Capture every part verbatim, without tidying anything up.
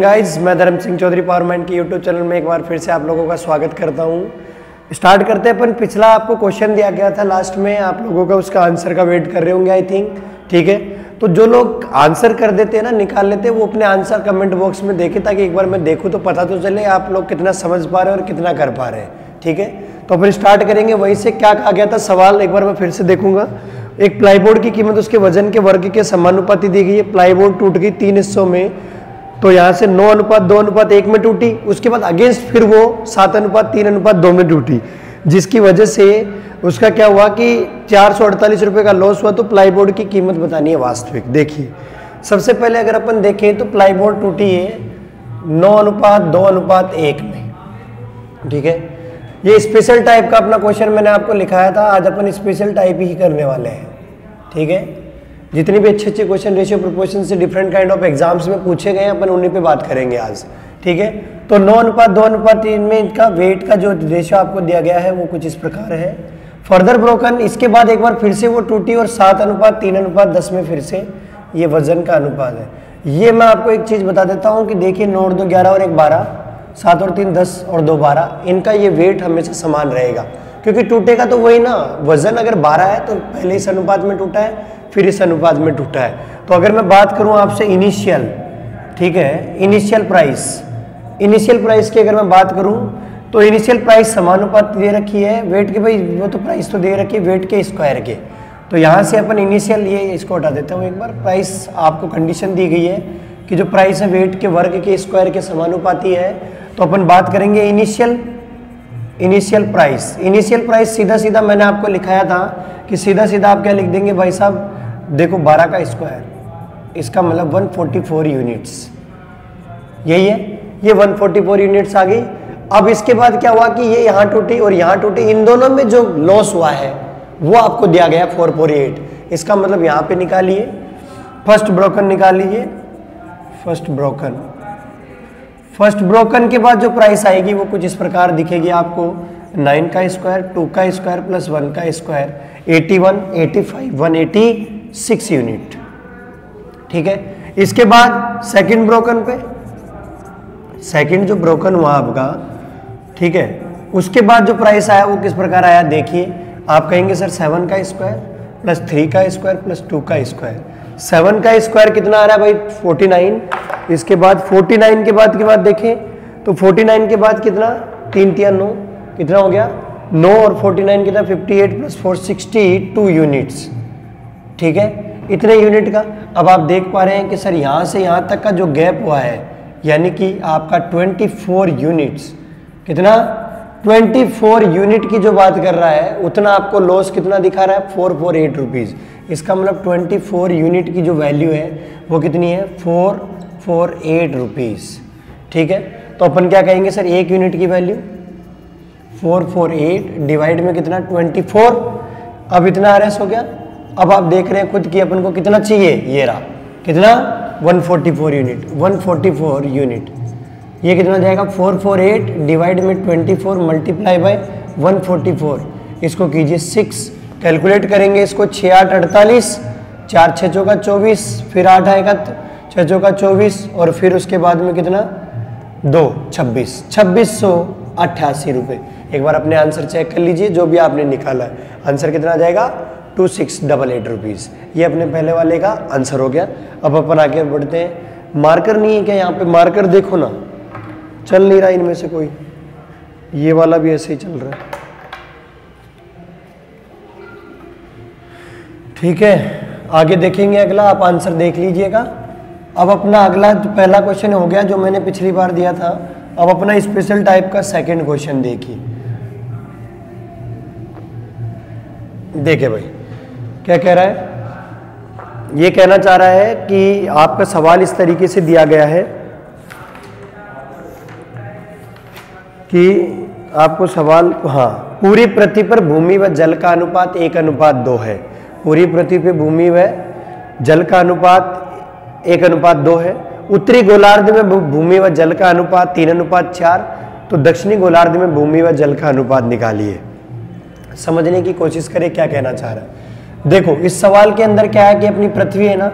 Guys, मैं धर्म सिंह चौधरी पावरमैन के यूट्यूब चैनल में एक बार फिर से आप लोगों का स्वागत करता हूं। स्टार्ट करते हैं अपन। पिछला आपको क्वेश्चन दिया गया था लास्ट में, आप लोगों का उसका आंसर का वेट कर रहे होंगे आई थिंक। ठीक है, तो जो लोग आंसर कर देते हैं ना, निकाल लेते हैं, वो अपने आंसर कमेंट बॉक्स में देखें ताकि एक बार मैं देखूँ तो पता तो चले आप लोग कितना समझ पा रहे हैं और कितना कर पा रहे हैं। ठीक है, तो अपन स्टार्ट करेंगे वहीं से। क्या कहा गया था सवाल, एक बार मैं फिर से देखूंगा। एक प्लाईबोर्ड की कीमत उसके वजन के वर्ग के समानुपाती दी गई है। प्लाईबोर्ड टूट गई तीन हिस्सों में, तो यहाँ से नौ अनुपात दो अनुपात एक में टूटी। उसके बाद अगेंस्ट फिर वो सात अनुपात तीन अनुपात दो में टूटी, जिसकी वजह से उसका क्या हुआ कि चार सौ अड़तालीस रुपये का लॉस हुआ। तो प्लाईबोर्ड की कीमत बतानी है वास्तविक। देखिए, सबसे पहले अगर अपन देखें तो प्लाईबोर्ड टूटी है नौ अनुपात दो अनुपात एक में। ठीक है, ये स्पेशल टाइप का अपना क्वेश्चन मैंने आपको लिखाया था। आज अपन स्पेशल टाइप ही करने वाले हैं। ठीक है, जितनी भी अच्छे अच्छे क्वेश्चन रेशियो प्रोपोर्शन से डिफरेंट काइंड ऑफ एग्जाम्स में पूछे गए हैं, अपन उन्हीं पे बात करेंगे आज। ठीक है, तो नौ अनुपात दो अनुपात तीन में इनका वेट का जो रेशियो आपको दिया गया है वो कुछ इस प्रकार है। फर्दर ब्रोकन, इसके बाद एक बार फिर से वो टूटी और सात अनुपात तीन अनुपात दस में फिर से ये वजन का अनुपात है। ये मैं आपको एक चीज़ बता देता हूँ कि देखिए, नौ और दो ग्यारह और एक बारह, सात और तीन दस और दो बारह, इनका ये वेट हमेशा समान रहेगा, क्योंकि टूटेगा तो वही ना। वजन अगर बारह है तो पहले इस अनुपात में टूटा है, फिर इस अनुपात में टूटा है। तो अगर मैं बात करूं आपसे इनिशियल, ठीक है, इनिशियल प्राइस, इनिशियल प्राइस की अगर मैं बात करूं तो इनिशियल प्राइस समानुपात दे रखी है वेट के। भाई वो तो प्राइस तो दे रखी है वेट के स्क्वायर के, तो यहाँ से अपन इनिशियल, ये इसको हटा देता हूँ एक बार। प्राइस आपको कंडीशन दी गई है कि जो प्राइस है वेट के वर्ग के स्क्वायर के समानुपाती है। तो अपन बात करेंगे initial initial price. Initial price सीधा सीधा मैंने आपको लिखाया था कि सीधा सीधा आप क्या लिख देंगे भाई साहब, देखो बारह का स्क्वायर, इसका मतलब एक सौ चौवालीस यूनिट्स, यही है, ये एक सौ चौवालीस यूनिट्स आ गई। अब इसके बाद क्या हुआ कि ये यहाँ टूटी और यहाँ टूटी, इन दोनों में जो लॉस हुआ है वो आपको दिया गया चार सौ अड़तालीस। इसका मतलब यहाँ पे निकालिए, फर्स्ट ब्रोकन निकाल लीजिए। फर्स्ट ब्रोकन फर्स्ट ब्रोकन के बाद जो प्राइस आएगी वो कुछ इस प्रकार दिखेगी आपको। नाइन का स्क्वायर, टू का स्क्वायर प्लस वन का स्क्वायर, इक्यासी, पचासी, एक सौ छियासी यूनिट। ठीक है, इसके बाद सेकंड ब्रोकन पे, सेकंड जो ब्रोकन हुआ आपका, ठीक है, उसके बाद जो प्राइस आया वो किस प्रकार आया देखिए। आप कहेंगे सर सेवन का स्क्वायर प्लस थ्री का स्क्वायर प्लस टू का स्क्वायर। सेवन का स्क्वायर कितना आ रहा है भाई, उनचास। इसके बाद उनचास के बाद के बाद देखें तो उनचास के बाद कितना, तीन तिया नौ, कितना हो गया नौ, और उनचास कितना अट्ठावन plus four sixty two units. ठीक है, इतने यूनिट का। अब आप देख पा रहे हैं कि सर यहाँ से यहाँ तक का जो गैप हुआ है, यानी कि आपका चौबीस यूनिट्स, कितना चौबीस यूनिट की जो बात कर रहा है, उतना आपको लॉस कितना दिखा रहा है, फोर फोर एट रुपीज़। इसका मतलब चौबीस यूनिट की जो वैल्यू है वो कितनी है, फोर फोर एट रुपीज़। ठीक है, तो अपन क्या कहेंगे सर, एक यूनिट की value four four eight divide में कितना चौबीस। अब इतना आरएस हो गया। अब आप देख रहे हैं खुद की अपन को कितना चाहिए, ये रहा कितना, एक सौ चौवालीस यूनिट, एक सौ चौवालीस यूनिट। ये कितना जाएगा, फोर फोर एट डिवाइड में चौबीस मल्टीप्लाई बाय एक सौ चौवालीस। इसको कीजिए सिक्स, कैलकुलेट करेंगे इसको, छः आठ अड़तालीस, चार छः चौका चौबीस, फिर आठ आएगा छः चौका चौबीस, और फिर उसके बाद में कितना, दो छब्बीस, छब्बीस सौ अट्ठासी रुपये। एक बार अपने आंसर चेक कर लीजिए जो भी आपने निकाला है, आंसर कितना आ जाएगा, two six double eight rupees. ये अपने पहले वाले का आंसर हो गया। अब अपन आगे बढ़ते हैं। मार्कर नहीं है क्या यहाँ पे, मार्कर देखो ना, चल नहीं रहा इनमें से कोई, ये वाला भी ऐसे ही चल रहा है। ठीक है, आगे देखेंगे अगला, आप आंसर देख लीजिएगा। अब अपना अगला पहला क्वेश्चन हो गया जो मैंने पिछली बार दिया था। अब अपना स्पेशल टाइप का सेकंड क्वेश्चन देखिए। देखिए भाई क्या कह रहा है, ये कहना चाह रहा है कि आपका सवाल इस तरीके से दिया गया है कि आपको सवाल, हाँ, पूरी पृथ्वी पर भूमि व जल का अनुपात एक अनुपात दो है। पूरी पृथ्वी पे भूमि व जल का अनुपात एक अनुपात दो है। उत्तरी गोलार्ध में भूमि व जल का अनुपात तीन अनुपात चार, तो दक्षिणी गोलार्ध में भूमि व जल का अनुपात निकालिए। समझने की कोशिश करें क्या कहना चाह रहा है। देखो, इस सवाल के अंदर क्या है कि अपनी पृथ्वी है ना,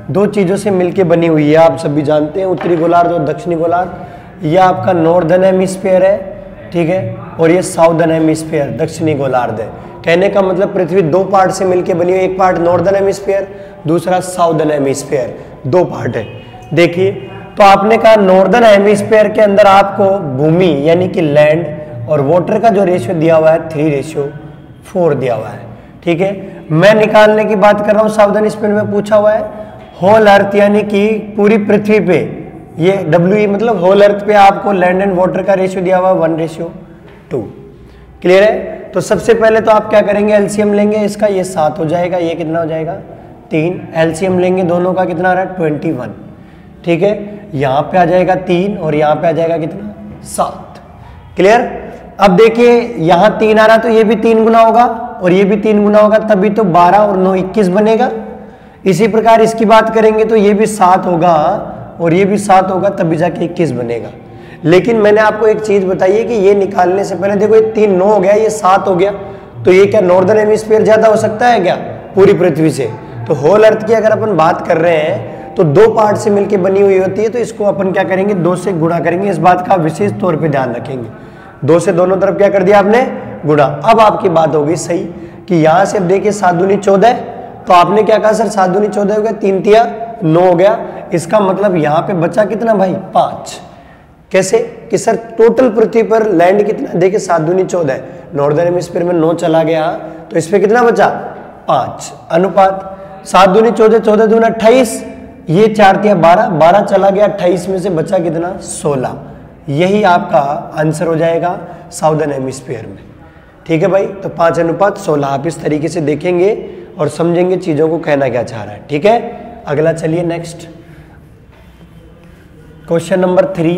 दो चीज़ों से मिलके बनी हुई है, आप सभी जानते हैं, उत्तरी गोलार्ध और दक्षिणी गोलार्ध। ये आपका नॉर्दर्न हेमिस्फीयर है, ठीक है, और ये साउदर्न हेमिस्फीयर दक्षिणी गोलार्ध है। कहने का मतलब पृथ्वी दो पार्ट से मिलके बनी हुई है, एक पार्ट नॉर्दर्न हेमिस्फीयर, दूसरा साउदर्न हेमिस्फीयर, दो पार्ट है। देखिए, तो आपने कहा नॉर्दर्न हेमिस्फीयर के अंदर आपको भूमि यानी कि लैंड और वाटर का जो रेशियो दिया हुआ है थ्री रेशियो फोर दिया हुआ है, ठीक है। मैं निकालने की बात कर रहा हूँ साउदर्न हेमिस्फीयर में पूछा हुआ है होल अर्थ यानी कि पूरी पृथ्वी पे, ये डब्ल्यू ई मतलब होल अर्थ पे आपको लैंड एंड वाटर का रेशियो दिया हुआ है वन रेशियो टू। क्लियर है? तो सबसे पहले तो आप क्या करेंगे, एलसीएम लेंगे इसका, ये सात हो जाएगा, ये कितना हो जाएगा तीन। एलसीएम लेंगे दोनों का, कितना आ रहा है ट्वेंटी वन, ठीक है। यहाँ पे आ जाएगा तीन और यहाँ पे आ जाएगा कितना सात। क्लियर? अब देखिए यहाँ तीन आ रहा तो ये भी तीन गुना होगा और ये भी तीन गुना होगा, तभी तो बारह और नौ इक्कीस बनेगा। इसी प्रकार इसकी बात करेंगे तो ये भी सात होगा और ये भी सात होगा, तभी जाके इक्कीस बनेगा। लेकिन मैंने आपको एक चीज बताई है कि ये निकालने से पहले देखो, ये तीन नौ हो गया, ये सात हो गया, तो ये क्या नॉर्दर्न हेमिस्फीयर ज्यादा हो सकता है क्या पूरी पृथ्वी से? तो होल अर्थ की अगर अपन बात कर रहे हैं तो दो पार्ट से मिलकर बनी हुई होती है, तो इसको अपन क्या करेंगे, दो से गुणा करेंगे। इस बात का विशेष तौर पे ध्यान रखेंगे, दो से दोनों तरफ क्या कर दिया आपने, गुणा। अब आपकी बात होगी सही कि यहां से अब देखिए सात दूनी चौदह, तो आपने क्या कहा सर सात दूनी चौदह हो गया, तीन तिया नौ हो गया। इसका मतलब यहाँ पे बचा कितना भाई, पांच। कैसे कि सर टोटल पृथ्वी पर लैंड कितना, देखिए सात दूनी चौदह, नॉर्दर्न हेमिस्फीयर में नौ चला गया, तो इस पे कितना बचा, पांच। अनुपात सात दूनी चौदह, चौदह दूना अट्ठाईस, ये चार तिया बारह, बारह चला गया, अट्ठाईस में से बचा कितना, सोलह। यही आपका आंसर हो जाएगा साउदर्न हेमिस्फीयर में, ठीक है भाई। तो पांच अनुपात सोलह, आप इस तरीके से देखेंगे और समझेंगे चीजों को कहना क्या चाह रहा है, ठीक है। अगला चलिए नेक्स्ट क्वेश्चन नंबर थ्री।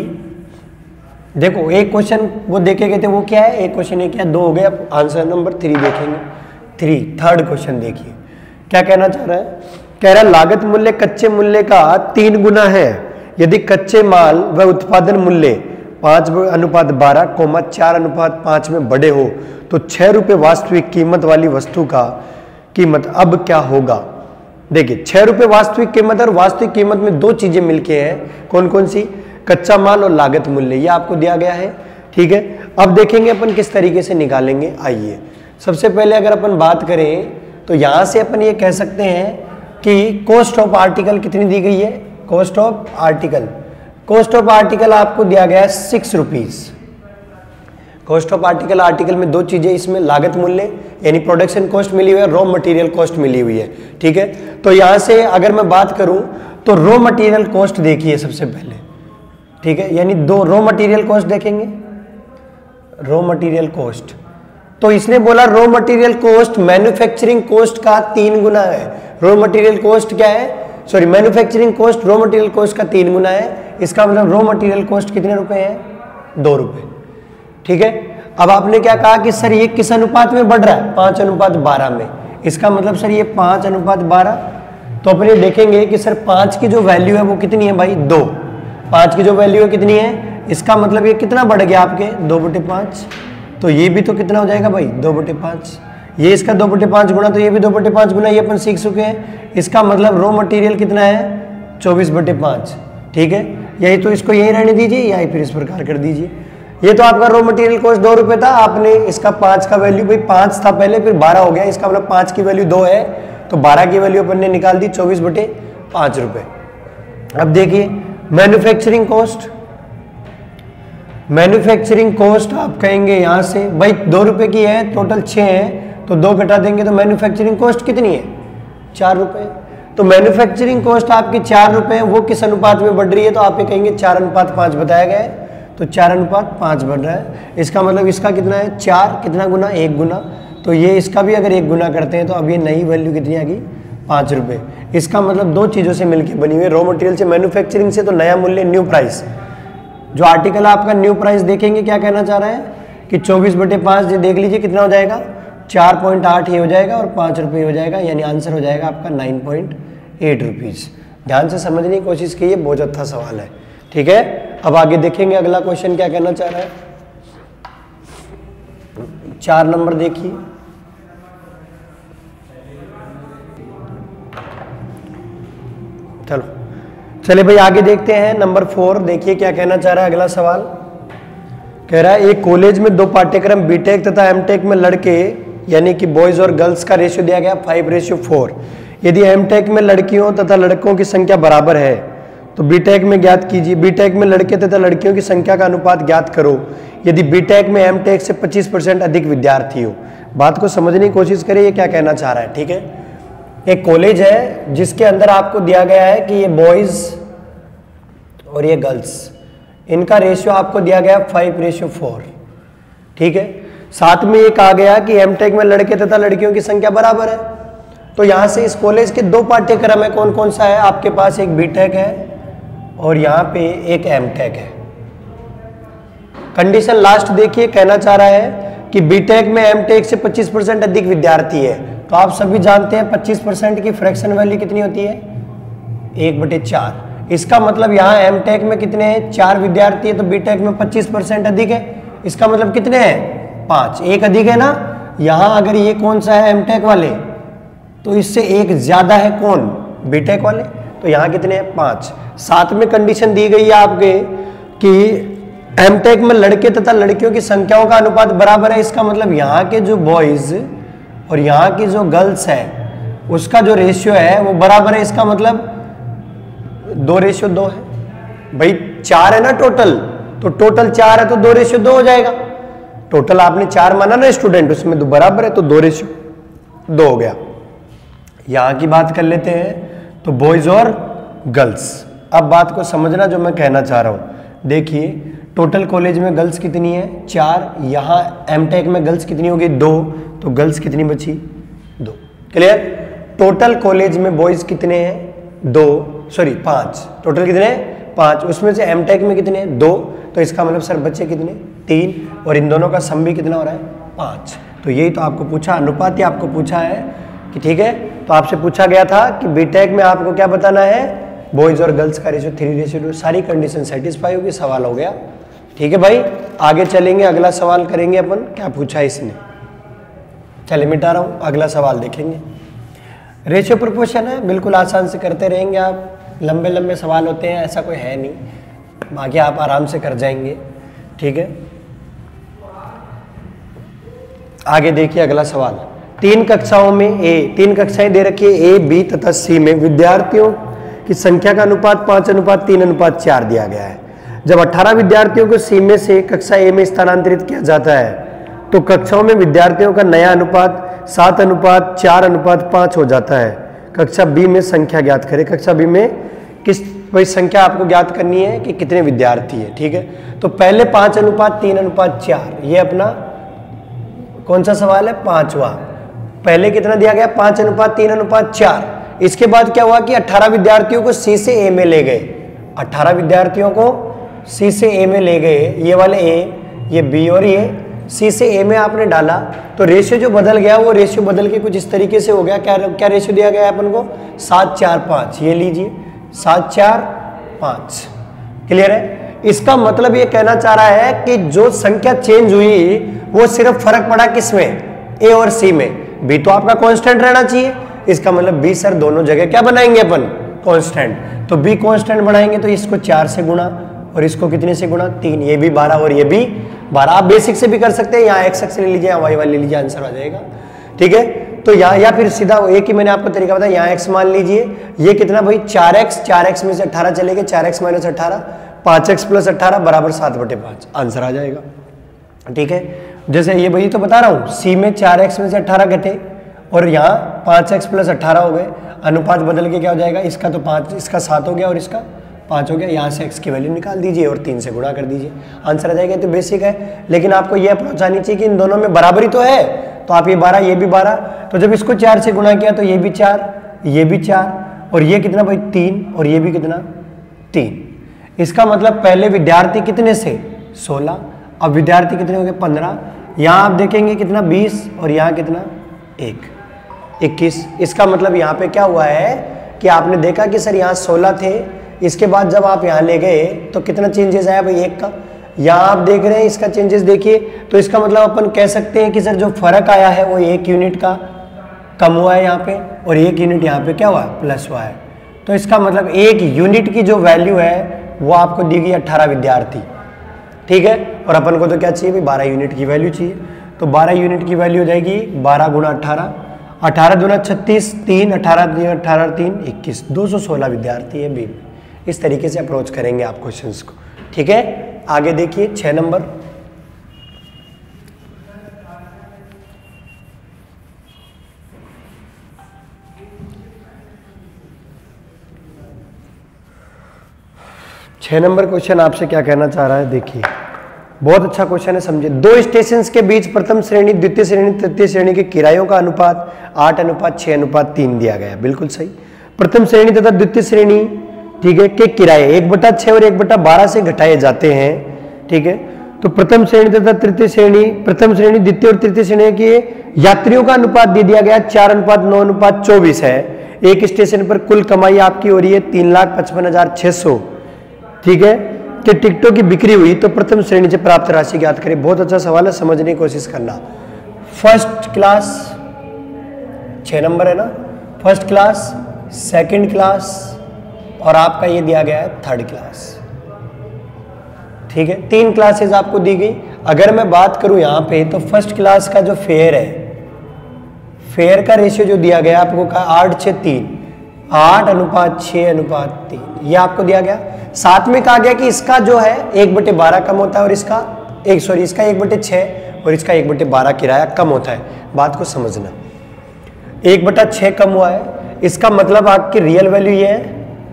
देखो एक क्वेश्चन वो देखे गए थे, वो क्या है, एक क्वेश्चन ये क्या, दो हो गए, अब आंसर नंबर थ्री देखेंगे। थ्री थर्ड क्वेश्चन देखिए क्या कहना चाह रहा है, कह रहा है लागत मूल्य कच्चे मूल्य का तीन गुना है यदि कच्चे माल व उत्पादन मूल्य पांच अनुपात बारह कोमा चार अनुपात पांच में बड़े हो तो छह रुपए वास्तविक कीमत वाली वस्तु का कीमत अब क्या होगा। देखिए छह रुपए वास्तविक कीमत और वास्तविक कीमत में दो चीजें मिलके हैं, कौन कौन सी, कच्चा माल और लागत मूल्य, ये आपको दिया गया है, ठीक है। अब देखेंगे अपन किस तरीके से निकालेंगे। आइए सबसे पहले अगर अपन बात करें तो यहां से अपन ये कह सकते हैं कि कॉस्ट ऑफ आर्टिकल कितनी दी गई है, cost of article, cost of article आपको दिया गया है six rupees. Cost of article, article में दो चीजें, इसमें लागत मूल्य यानी प्रोडक्शन कॉस्ट मिली हुई है, रॉ मटेरियल कॉस्ट मिली हुई है, ठीक है। तो यहां से अगर मैं बात करूं तो रॉ मटेरियल कॉस्ट देखिए सबसे पहले, ठीक है, यानी दो रॉ मटेरियल कॉस्ट देखेंगे, रॉ मटेरियल कॉस्ट। तो इसने बोला raw material cost manufacturing cost का तीन गुना है। रॉ मटेरियल कॉस्ट क्या है, sorry manufacturing cost raw material cost का तीन गुना है। इसका मतलब रॉ मटेरियल कॉस्ट कितने रुपए है, दो रुपए, ठीक है। अब आपने क्या कहा कि सर ये किस अनुपात में बढ़ रहा है, पांच अनुपात बारह में। इसका मतलब सर ये पांच अनुपात बारह, तो अपन ये देखेंगे कि सर पांच की जो वैल्यू है वो कितनी है भाई, दो। पांच की जो वैल्यू है कितनी है, इसका मतलब ये कितना बढ़ गया आपके, दो बटे पांच। तो ये भी तो कितना हो जाएगा भाई, दो बटे पांच। ये इसका दो बटे पांच गुना, तो ये भी दो बटे पांच गुना, ये अपन सीख चुके हैं। इसका मतलब रॉ मटेरियल कितना है, चौबीस बटे पांच, ठीक है। यही तो इसको यही रहने दीजिए या फिर इस प्रकार कर दीजिए। ये तो आपका रॉ मटेरियल कॉस्ट दो रुपए था, आपने इसका पांच का वैल्यू, भाई पांच था पहले फिर बारह हो गया, इसका मतलब पांच की वैल्यू दो है, तो बारह की वैल्यू अपन ने निकाल दी चौबीस बटे पांच रुपए। अब देखिए मैन्युफैक्चरिंग कॉस्ट, मैन्युफैक्चरिंग कॉस्ट आप कहेंगे यहां से भाई दो रुपए की है, टोटल छह है, तो दो घटा देंगे तो मैन्युफैक्चरिंग कॉस्ट कितनी है, चार रुपए। तो मैन्युफैक्चरिंग कॉस्ट आपकी चार रुपए है, वो किस अनुपात में बढ़ रही है, तो आप ये कहेंगे चार अनुपात पांच बताया गया है, तो चार अनुपात पांच बढ़ रहा है। इसका मतलब इसका कितना है, चार कितना गुना, एक गुना, तो ये इसका भी अगर एक गुना करते हैं तो अब ये नई वैल्यू कितनी आ गई, पांच रुपए। इसका मतलब दो चीजों से मिलकर बनी हुई है, रॉ मटेरियल से, मैन्युफैक्चरिंग से, तो नया मूल्य न्यू प्राइस। जो आर्टिकल आपका न्यू प्राइस देखेंगे क्या कहना चाह रहा है कि चौबीस बटे पांच देख लीजिए कितना हो जाएगा, चार पॉइंट आठ ये हो जाएगा और पांच रुपये हो जाएगा, यानी आंसर हो जाएगा आपका नाइन पॉइंट एट रुपीज। ध्यान से समझने की कोशिश कीजिए, बहुत अच्छा सवाल है, ठीक है। अब आगे देखेंगे अगला क्वेश्चन क्या कहना चाह रहा है। चार नंबर देखिए, चलो चले भाई आगे देखते हैं। नंबर फोर देखिए क्या कहना चाह रहा है अगला सवाल। कह रहा है एक कॉलेज में दो पाठ्यक्रम बीटेक तथा एमटेक में लड़के यानी कि बॉयज और गर्ल्स का रेशियो दिया गया फाइव रेशियो फोर। यदि एमटेक में लड़कियों तथा लड़कों की संख्या बराबर है तो बीटेक में ज्ञात कीजिए। बीटेक में लड़के तथा लड़कियों की संख्या का अनुपात ज्ञात करो यदि बीटेक में एमटेक से पच्चीस परसेंट अधिक विद्यार्थी हो। बात को समझने की कोशिश करिए ये क्या कहना चाह रहा है। ठीक है, एक कॉलेज है जिसके अंदर आपको दिया गया है कि ये बॉयज और ये गर्ल्स, इनका रेशियो आपको दिया गया फाइव रेशियो फोर। ठीक है, साथ में ये कहा गया कि एमटेक में लड़के तथा लड़कियों की संख्या बराबर है। तो यहां से इस कॉलेज के दो पाठ्यक्रम है, कौन कौन सा है आपके पास, एक बीटेक है और यहाँ पे एक एमटेक है। कंडीशन लास्ट देखिए, कहना चाह रहा है कि बीटेक में एमटेक से पच्चीस परसेंट अधिक विद्यार्थी है। तो आप सभी जानते हैं पच्चीस परसेंट की फ्रैक्शन वैल्यू कितनी होती है, एक बटे चार। इसका मतलब यहाँ एमटेक में कितने हैं, चार विद्यार्थी है, तो बीटेक में पच्चीस परसेंट अधिक है। इसका मतलब कितने हैं, पांच, एक अधिक है ना। यहाँ अगर ये कौन सा है एमटेक वाले, तो इससे एक ज्यादा है कौन, बीटेक वाले। तो यहाँ कितने हैं, पांच। साथ में कंडीशन दी गई है आपके कि एमटेक में लड़के तथा लड़कियों की संख्याओं का अनुपात बराबर है। इसका मतलब यहाँ के जो बॉयज और यहाँ की जो गर्ल्स है उसका जो रेशियो है वो बराबर है। इसका मतलब दो रेशियो दो है भाई, चार है ना टोटल, तो टोटल चार है तो दो रेशियो दो हो जाएगा। टोटल आपने चार माना ना स्टूडेंट, उसमें दो बराबर है तो दो रेशियो दो हो गया। यहां की बात कर लेते हैं तो बॉयज और गर्ल्स। अब बात को समझना जो मैं कहना चाह रहा हूं। देखिए टोटल कॉलेज में गर्ल्स कितनी है, चार। यहाँ एमटेक में गर्ल्स कितनी होगी, दो। तो गर्ल्स कितनी बची, दो। क्लियर। टोटल कॉलेज में बॉयज कितने हैं, दो, सॉरी पांच। टोटल कितने हैं, पांच। उसमें से एमटेक में कितने हैं, दो। तो इसका मतलब सर बच्चे कितने, तीन। और इन दोनों का सम भी कितना हो रहा है, पांच। तो यही तो आपको पूछा, अनुपात ही आपको पूछा है कि ठीक है। तो आपसे पूछा गया था कि बीटेक में आपको क्या बताना है, बॉयज और गर्ल्स का रेशियो थ्री रेशियो टू। सारी कंडीशन सेटिस्फाई होगी, सवाल हो गया। ठीक है भाई, आगे चलेंगे, अगला सवाल करेंगे अपन। क्या पूछा इसने, चले मिटा रहा हूं, अगला सवाल देखेंगे। रेशियो प्रोपोर्शन है, बिल्कुल आसान से करते रहेंगे आप। लंबे लंबे सवाल होते हैं, ऐसा कोई है नहीं, बाकी आप आराम से कर जाएंगे। ठीक है, आगे देखिए अगला सवाल। तीन कक्षाओं में ए, तीन कक्षाएं दे रखी है, ए बी तथा सी में विद्यार्थियों की संख्या का अनुपात पांच अनुपात तीन अनुपात चार दिया गया है। जब अठारह विद्यार्थियों को सी में से कक्षा ए में स्थानांतरित किया जाता है तो कक्षाओं में विद्यार्थियों का नया अनुपात सात अनुपात चार अनुपात पांच हो जाता है। कक्षा बी में संख्या ज्ञात करें। कक्षा बी में किस भाई संख्या आपको ज्ञात करनी है कि कितने विद्यार्थी है। ठीक है, तो पहले पांच अनुपात तीन अनुपात चार, ये अपना कौन सा सवाल है, पांचवा। पहले कितना दिया गया, पांच अनुपात तीन अनुपात चार। इसके बाद क्या हुआ कि अठारह विद्यार्थियों को सी से ए में ले गए। अठारह विद्यार्थियों को सी से ए में ले गए, ये वाले ए, ये बी और ये सी से ए में आपने डाला तो रेशियो जो बदल गया वो रेशियो बदल के कुछ इस तरीके से हो गया। क्या क्या रेशियो दिया गया है अपन को, सात चार पाँच। ये लीजिए सात चार पाँच। क्लियर है। इसका मतलब ये कहना चाह रहा है कि जो संख्या चेंज हुई वो सिर्फ फर्क पड़ा किसमें, ए और सी में। बी तो आपका कांस्टेंट रहना चाहिए। इसका मतलब बी सर दोनों जगह क्या बनाएंगे अपन, कांस्टेंट। तो बी कांस्टेंट बनाएंगे तो इसको चार से गुणा और इसको कितने से गुणा, तीन। ये भी बारह और ये भी बारह। आप बेसिक से भी कर सकते हैं, यहाँ एक्स एक्स ले लीजिए, यहाँ वाई वाई ले लीजिए, आंसर आ जाएगा। ठीक है, तो यहाँ या फिर सीधा एक ही मैंने आपको तरीका बताया, यहाँ एक्स मान लीजिए। ये कितना भाई, चार एक्स, चार एक्स में से अट्ठारह चलेगा, चार एक्स माइनस अट्ठारह, पाँच एक्स प्लस अट्ठारह बराबर सात बटे पाँच, आंसर आ जाएगा। ठीक है, जैसे ये भाई तो बता रहा हूँ, सी में चार एक्स में से अट्ठारह घटे और यहाँ पाँच एक्स प्लस अट्ठारह हो गए। अनुपात बदल के क्या हो जाएगा, इसका तो पाँच, इसका सात हो गया और इसका पाँच हो गया। यहाँ से x की वैल्यू निकाल दीजिए और तीन से गुणा कर दीजिए, आंसर आ जाएगा। तो बेसिक है, लेकिन आपको यह अप्रोच आनी चाहिए कि इन दोनों में बराबरी तो है। तो आप ये बारह, ये भी बारह, तो जब इसको चार से गुणा किया तो ये भी चार, ये भी चार और ये कितना भाई, तीन और ये भी कितना, तीन। इसका मतलब पहले विद्यार्थी कितने से, सोलह। अब विद्यार्थी कितने हो गए, पंद्रह। यहाँ आप देखेंगे कितना, बीस और यहाँ कितना, एक, इक्कीस। इसका मतलब यहाँ पे क्या हुआ है कि आपने देखा कि सर यहाँ सोलह थे, इसके बाद जब आप यहाँ ले गए तो कितना चेंजेस आया भाई, एक का। यहाँ आप देख रहे हैं इसका चेंजेस देखिए, तो इसका मतलब अपन कह सकते हैं कि सर जो फर्क आया है वो एक यूनिट का कम हुआ है यहाँ पे और एक यूनिट यहाँ पे क्या हुआ, प्लस हुआ है। तो इसका मतलब एक यूनिट की जो वैल्यू है वो आपको दी गई अट्ठारह विद्यार्थी, ठीक है। और अपन को तो क्या चाहिए भाई, बारह यूनिट की वैल्यू चाहिए। तो बारह यूनिट की वैल्यू हो जाएगी बारह गुना अट्ठारह, अठारह दूना छत्तीस, तीन, अठारह अठारह तीन इक्कीस, दो सौ सोलह विद्यार्थी है बी में। इस तरीके से अप्रोच करेंगे आप क्वेश्चंस को, ठीक है। आगे देखिए छह नंबर, छह नंबर क्वेश्चन आपसे क्या कहना चाह रहा है, देखिए बहुत अच्छा क्वेश्चन है, समझे। दो स्टेशन के बीच प्रथम श्रेणी, द्वितीय श्रेणी, तृतीय श्रेणी के किरायों का अनुपात आठ अनुपात छह अनुपात तीन दिया गया, बिल्कुल सही। प्रथम श्रेणी तथा द्वितीय श्रेणी, ठीक है, के किराए एक बटा छह और एक बटा बारह से घटाए जाते हैं, ठीक है। तो प्रथम श्रेणी तथा तृतीय श्रेणी, प्रथम श्रेणी, द्वितीय और तृतीय श्रेणी के यात्रियों का अनुपात दे दिया गया चार अनुपात नौ अनुपात चौबीस है। एक स्टेशन पर कुल कमाई आपकी हो रही है तीन लाख पचपन हजार छह सौ, ठीक है, कि टिकटों की बिक्री हुई तो प्रथम श्रेणी से प्राप्त राशि ज्ञात करें। बहुत अच्छा सवाल है, समझने की कोशिश करना। फर्स्ट क्लास छह नंबर है ना, फर्स्ट क्लास, सेकंड क्लास और आपका ये दिया गया है थर्ड क्लास, ठीक है। तीन क्लासेस आपको दी गई। अगर मैं बात करूं यहां पे तो फर्स्ट क्लास का जो फेयर है, फेयर का रेशियो जो दिया गया आपको का आठ छः तीन, आठ अनुपात छः अनुपात तीन, ये आपको दिया गया। साथ में कहा गया कि इसका जो है एक बटे बारह कम होता है और इसका एक सॉरी इसका एक बटे छः और इसका एक बटे बारह किराया कम होता है। बात को समझना, एक बटा छः कम हुआ है, इसका मतलब आपकी रियल वैल्यू ये है,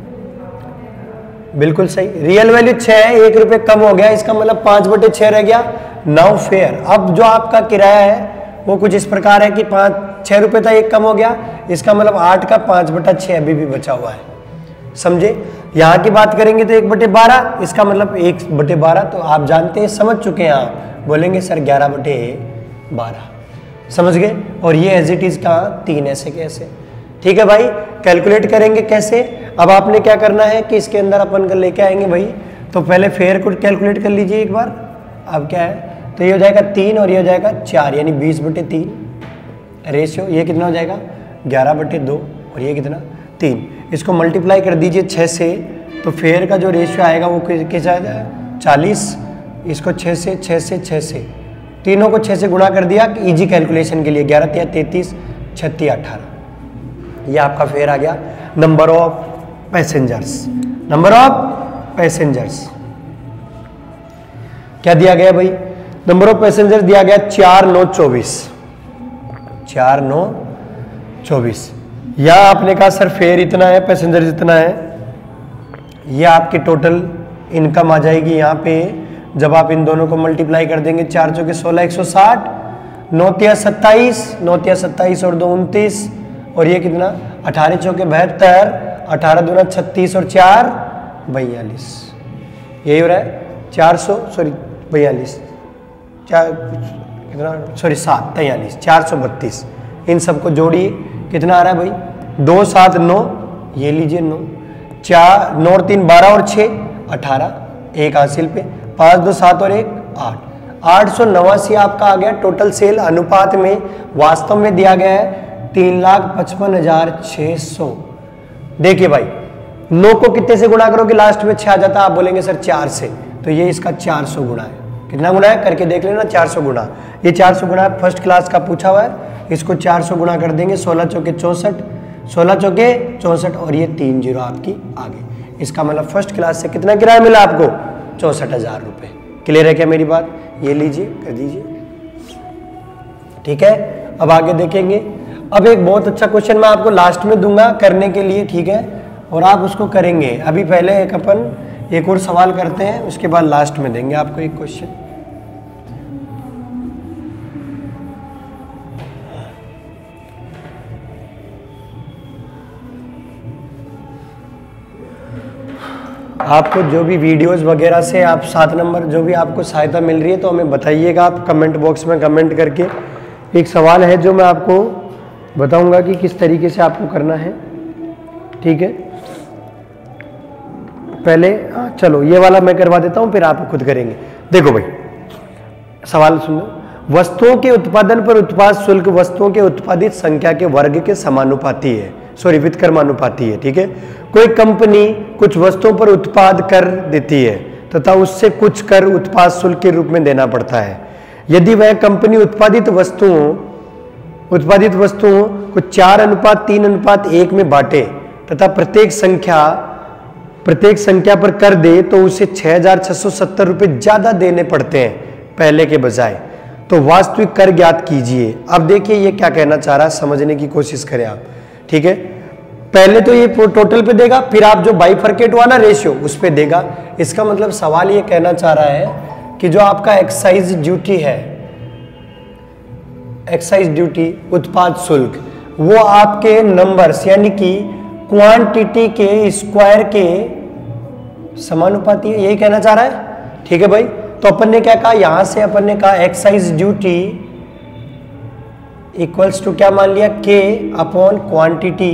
बिल्कुल सही, रियल वैल्यू छः है, एक रुपये कम हो गया, इसका मतलब पाँच बटे छः रह गया, नाउ फेयर। अब जो आपका किराया है वो कुछ इस प्रकार है कि पाँच छः रुपये था, एक कम हो गया, इसका मतलब आठ का पाँच बटा छः अभी भी बचा हुआ है, समझे। यहाँ की बात करेंगे तो एक बटे बारह, इसका मतलब एक बटे बारह, तो आप जानते हैं, समझ चुके हैं आप, बोलेंगे सर ग्यारह बटे बारह, समझ गए। और ये एज इट इज का तीन, ऐसे कैसे, ठीक है भाई। कैलकुलेट करेंगे कैसे, अब आपने क्या करना है कि इसके अंदर अपन कर लेके आएंगे भाई, तो पहले फेयर को कैलकुलेट कर लीजिए एक बार। अब क्या है, तो ये हो जाएगा तीन और ये हो जाएगा चार, यानी बीस बटे तीन रेशियो, ये कितना हो जाएगा ग्यारह बटे दो और ये कितना तीन। इसको मल्टीप्लाई कर दीजिए छः से, तो फेयर का जो रेशियो आएगा वो कैसा आएगा चालीस। इसको छः से छः से छः से तीनों को छः से गुणा कर दिया कि इजी कैलकुलेशन के लिए, ग्यारह तिया तैंतीस, छत्तीस अट्ठारह, ये आपका फेयर आ गया। Number of passengers, number of passengers क्या दिया गया भाई, नंबर ऑफ पैसेंजर्स दिया गया चार नौ चौबीस, चार नौ चौबीस। या आपने कहा सर फेयर इतना है, पैसेंजर इतना है, ये आपकी टोटल इनकम आ जाएगी यहाँ पे। जब आप इन दोनों को मल्टीप्लाई कर देंगे, चार चौके सोलह, एक सौ साठ, नौ तिया सत्ताईस, नौ तिया सत्ताईस और दो उनतीस, और ये कितना अठारह चौके बहत्तर, अठारह दूना छत्तीस और चार बयालीस, यही हो रहा है चार सौ सॉरी बयालीस, चार कितना सॉरी सात तैयलीस, चार सौ बत्तीस। इन सबको जोड़िए, कितना आ रहा है भाई, दो सात नौ, ये लीजिए नौ, चार नौ तीन बारह और छः अठारह, एक हासिल पे, पाँच दो सात और एक आठ, आठ सौ नवासी आपका आ गया टोटल सेल। अनुपात में वास्तव में दिया गया है तीन लाख पचपन हजार छः सौ। देखिए भाई, नौ को कितने से गुणा करोगे, लास्ट में छः आ जाता, आप बोलेंगे सर चार से, तो ये इसका चार सौ गुणा है। कितना गुणा है करके देख लेना, चार सौ गुणा, ये चार सौ गुणा फर्स्ट क्लास का पूछा हुआ है, इसको चार सौ गुणा कर देंगे, सोलह चौके चौंसठ, सोलह चौके चौंसठ और ये तीन जीरो आपकी आगे। इसका मतलब फर्स्ट क्लास से कितना किराया मिला आपको, चौंसठ हजार रुपये। क्लियर है क्या मेरी बात, ये लीजिए कर दीजिए, ठीक है। अब आगे देखेंगे। अब एक बहुत अच्छा क्वेश्चन मैं आपको लास्ट में दूंगा करने के लिए, ठीक है, और आप उसको करेंगे। अभी पहले एक अपन एक और सवाल करते हैं, उसके बाद लास्ट में देंगे आपको एक क्वेश्चन। आपको जो भी वीडियोस वगैरह से आप सात नंबर जो भी आपको सहायता मिल रही है तो हमें बताइएगा आप कमेंट बॉक्स में कमेंट करके। एक सवाल है जो मैं आपको बताऊंगा कि किस तरीके से आपको करना है, ठीक है। पहले चलो ये वाला मैं करवा देता हूं, फिर आप खुद करेंगे। देखो भाई सवाल सुनो, वस्तुओं के उत्पादन पर उत्पाद शुल्क वस्तुओं के उत्पादित संख्या के वर्ग के समानुपाती है, सॉरी वितकर्मानुपाती है, ठीक है। कोई कंपनी कुछ वस्तुओं पर उत्पाद कर देती है तथा तो उससे कुछ कर उत्पाद शुल्क के रूप में देना पड़ता है। यदि वह कंपनी उत्पादित वस्तुओं उत्पादित वस्तुओं को चार अनुपात तीन अनुपात एक में बांटे तथा प्रत्येक संख्या प्रत्येक संख्या पर कर दे तो उसे छह हजार छह सौ सत्तर रुपए ज्यादा देने पड़ते हैं पहले के बजाय। तो वास्तविक कर ज्ञात कीजिए। अब देखिए ये क्या कहना चाह रहा है, समझने की कोशिश करें आप, ठीक है। पहले तो ये टोटल पे देगा, फिर आप जो बाइफरकेट हुआ ना रेशियो उस पे देगा। इसका मतलब सवाल ये कहना चाह रहा है कि जो आपका एक्साइज ड्यूटी है, एक्साइज ड्यूटी उत्पाद शुल्क, वो आपके नंबर्स यानी कि क्वांटिटी के स्क्वायर के समानुपाती है, यही कहना चाह रहा है, ठीक है भाई। तो अपन ने क्या कहा, यहां से अपन ने कहा एक्साइज ड्यूटी इक्वल्स टू क्या मान लिया, के अपॉन क्वांटिटी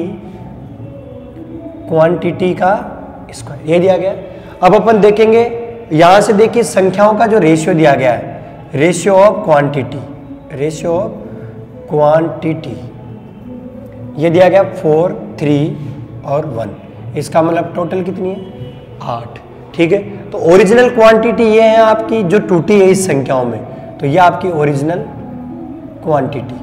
क्वांटिटी का स्क्वायर, ये दिया गया। अब अपन देखेंगे यहां से, देखिए संख्याओं का जो रेशियो दिया गया है, ratio of quantity ratio of quantity ये दिया गया फोर थ्री और वन। इसका मतलब टोटल कितनी है, आठ, ठीक है। तो ओरिजिनल क्वांटिटी ये है आपकी जो टूटी है इस संख्याओं में, तो ये आपकी ओरिजिनल क्वांटिटी,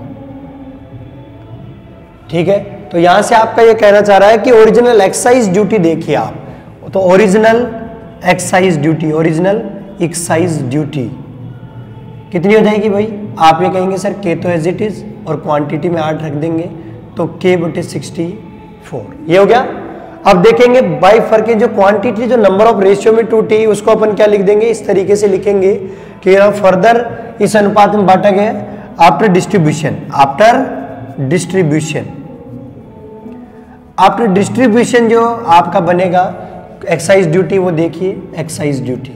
ठीक है। तो यहां से आपका ये कहना चाह रहा है कि ओरिजिनल एक्साइज ड्यूटी देखिए आप, तो original excise duty original excise duty कितनी हो जाएगी भाई, आप ये कहेंगे सर के तो एज इट इज और क्वांटिटी में आठ रख देंगे तो के बटे सिक्सटी फोर, ये हो गया। अब देखेंगे बाई फर्क जो क्वांटिटी जो नंबर ऑफ रेशियो में टूटी उसको अपन क्या लिख देंगे, इस तरीके से लिखेंगे कि फर्दर इस अनुपात में बांटा गया after distribution after distribution after distribution जो आपका बनेगा एक्साइज ड्यूटी, वो देखिए एक्साइज ड्यूटी,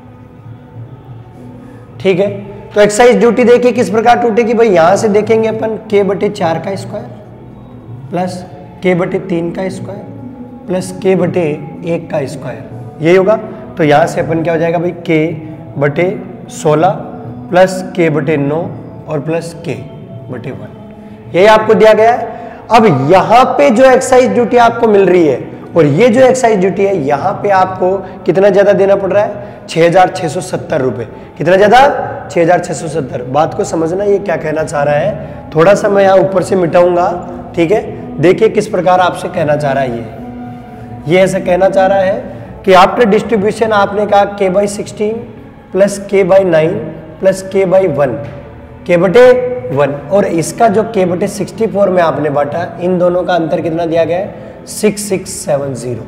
ठीक है। तो एक्साइज ड्यूटी देखिए किस प्रकार टूटेगी भाई, यहां से देखेंगे अपन के बटे चार का स्क्वायर प्लस के बटे तीन का स्क्वायर प्लस के बटे एक का स्क्वायर, यही होगा। तो यहां से अपन क्या हो जाएगा भाई, के बटे सोलह प्लस के बटे नौ और प्लस के बटे वन, यही आपको दिया गया है। अब यहां पे जो एक्साइज ड्यूटी आपको मिल रही है और ये जो एक्साइज ड्यूटी है, यहां पे आपको कितना ज्यादा देना पड़ रहा है, छह हजार छह सौ सत्तर रुपए। कितना ज्यादा, छह हजार छह सौ सत्तर। बात को समझना ये क्या कहना चाह रहा है, थोड़ा सा मैं यहां ऊपर से मिटाऊंगा, ठीक है। देखिए किस प्रकार आपसे कहना चाह रहा है, ये ये ऐसा कहना चाह रहा है कि आफ्टर डिस्ट्रीब्यूशन आपने कहा K by sixteen plus K by nine plus K by one, K बटे वन, और इसका जो के बटे सिक्सटी फोर में आपने बांटा, इन दोनों का अंतर कितना दिया गया है, सिक्स सिक्स सेवन जीरो,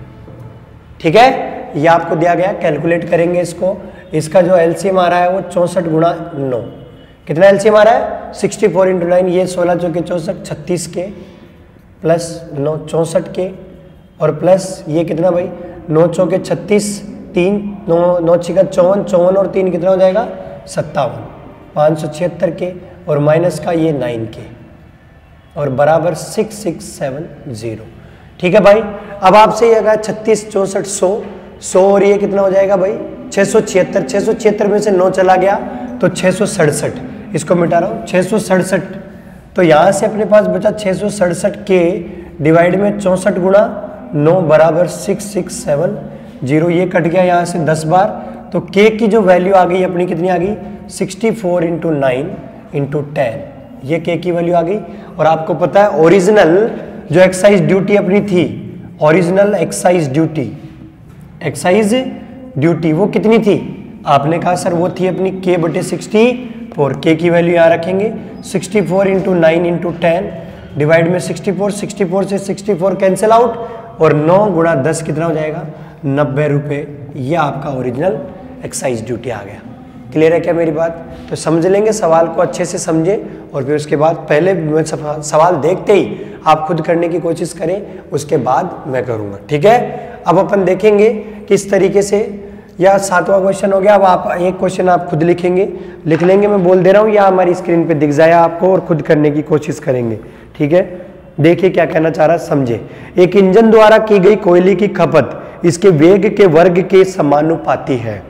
ठीक है। ये आपको दिया गया, कैलकुलेट करेंगे इसको। इसका जो एलसीएम आ रहा है वो चौसठ गुणा नौ, कितना एलसीएम आ रहा है, सिक्सटी फोर इंटू नाइन, ये सोलह चौके चौसठ, छत्तीस के प्लस नौ चौसठ के और प्लस ये कितना भाई, नौ चौके छत्तीस, तीन नौ नौ छिका चौवन, चौवन और तीन कितना हो जाएगा, सत्तावन, पाँच सौ छिहत्तर के और माइनस का ये नाइन के और बराबर सिक्स सिक्स सेवन जीरो, ठीक है भाई। अब आपसे ये अगर छत्तीस चौसठ सौ सौ और ये कितना हो जाएगा भाई, छः सौ छिहत्तर, छः सौ छिहत्तर में से नौ चला गया तो छः सौ सड़सठ, इसको मिटा रहा हूँ, छः सौ सड़सठ। तो यहाँ से अपने पास बचा छः सौ सड़सठ के डिवाइड में चौंसठ गुणा नौ बराबर सिक्स सिक्स सेवन जीरो, ये कट गया यहाँ से दस बार, तो के की जो वैल्यू आ गई अपनी कितनी आ गई, sixty four into nine into ten, ये के की वैल्यू आ गई। और आपको पता है ओरिजिनल जो एक्साइज ड्यूटी अपनी थी, original excise duty excise duty वो कितनी थी, आपने कहा सर वो थी अपनी के बटे सिक्सटी फोर, के की वैल्यू यहाँ रखेंगे, sixty four into nine into ten divide में सिक्सटी फोर, सिक्सटी फोर से सिक्सटी फोर कैंसिल आउट और नौ गुणा दस कितना हो जाएगा, नब्बे रुपये। ये आपका ओरिजिनल एक्साइज ड्यूटी आ गया। क्लियर है क्या मेरी बात? तो समझ लेंगे, सवाल को अच्छे से समझे और फिर उसके बाद पहले मैं सवाल देखते ही आप खुद करने की कोशिश करें, उसके बाद मैं करूँगा, ठीक है। अब अपन देखेंगे किस तरीके से, या सातवां क्वेश्चन हो गया। अब आप एक क्वेश्चन आप खुद लिखेंगे, लिख लेंगे, मैं बोल दे रहा हूँ या हमारी स्क्रीन पे दिख जाए आपको, और खुद करने की कोशिश करेंगे, ठीक है। देखिए क्या कहना चाह रहा है, समझे। एक इंजन द्वारा की गई कोयले की खपत इसके वेग के वर्ग के समानुपाती है।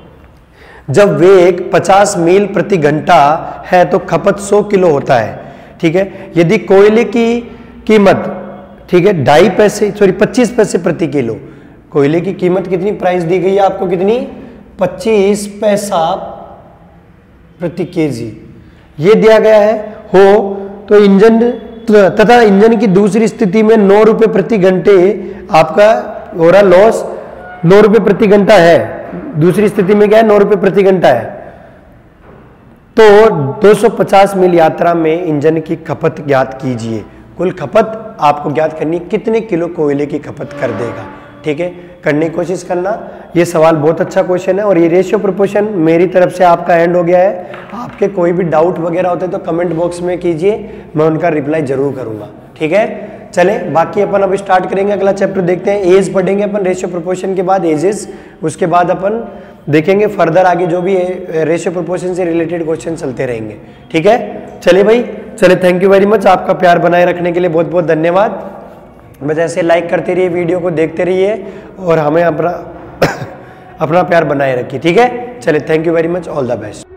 जब वेग पचास मील प्रति घंटा है तो खपत सौ किलो होता है, ठीक है। यदि कोयले की कीमत ठीक है, ढाई पैसे सॉरी पच्चीस पैसे प्रति किलो। कोयले की कीमत कितनी प्राइस दी गई है आपको, कितनी, पच्चीस पैसा प्रति केजी ये दिया गया है। हो तो इंजन तथा इंजन की दूसरी स्थिति में नौ रुपए प्रति घंटे आपका हो रहा लॉस, नौ रुपए प्रति घंटा है। दूसरी स्थिति में क्या है, नौ रुपए प्रति घंटा है। तो दो सौ पचास मील यात्रा में इंजन की खपत ज्ञात कीजिए। कुल खपत आपको ज्ञात करनी, कितने किलो कोयले की खपत कर देगा। ठीक है, करने की कोशिश करना। ये सवाल बहुत अच्छा क्वेश्चन है और ये रेशियो प्रोपोर्शन मेरी तरफ से आपका एंड हो गया है। आपके कोई भी डाउट वगैरह होते तो कमेंट बॉक्स में कीजिए, मैं उनका रिप्लाई जरूर करूंगा। ठीक है, चले बाकी अपन अब स्टार्ट करेंगे, अगला चैप्टर देखते हैं। एज पढ़ेंगे अपन रेशियो प्रोपोर्शन के बाद एजेस, उसके बाद अपन देखेंगे फर्दर आगे जो भी रेशियो प्रोपोर्शन से रिलेटेड क्वेश्चन चलते रहेंगे। ठीक है, चले भाई, चले, थैंक यू वेरी मच। आपका प्यार बनाए रखने के लिए बहुत बहुत धन्यवाद। बस ऐसे लाइक करते रहिए, वीडियो को देखते रहिए और हमें अपना अपना प्यार बनाए रखिए। ठीक है, चले, thank you very much, all the best.